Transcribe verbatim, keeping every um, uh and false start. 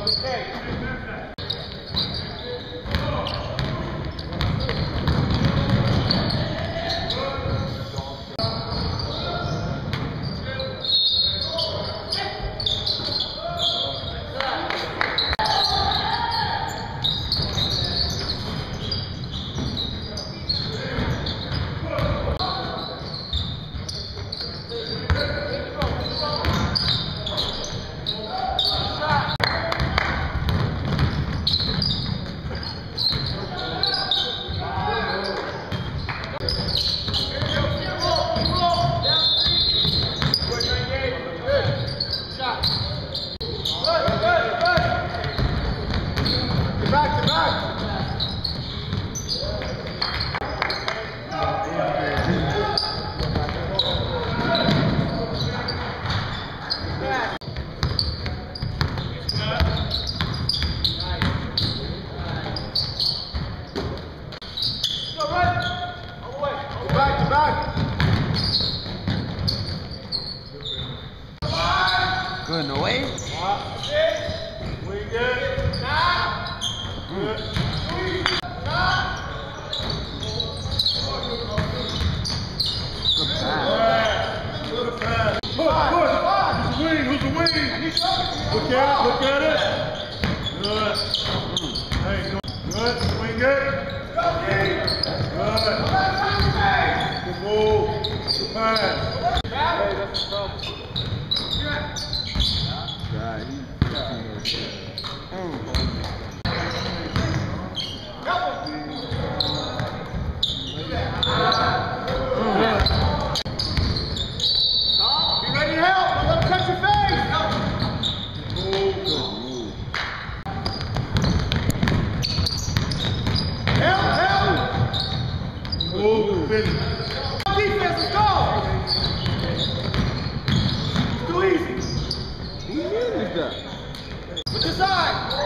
Good, no way. We good. Now. Good. Good pass. Good pass. Push, push. Who's the wing? Who's the wing? Look at it. Look at it. Good. Hey, good. Good. Swing it. Good. Good move. Good pass. Hey, that's the problem. God, he, mm. Be ready to help. Don't let him touch your face. Help, help. Move, finish. Defense, let's go. It's too easy. Who is that? With the side.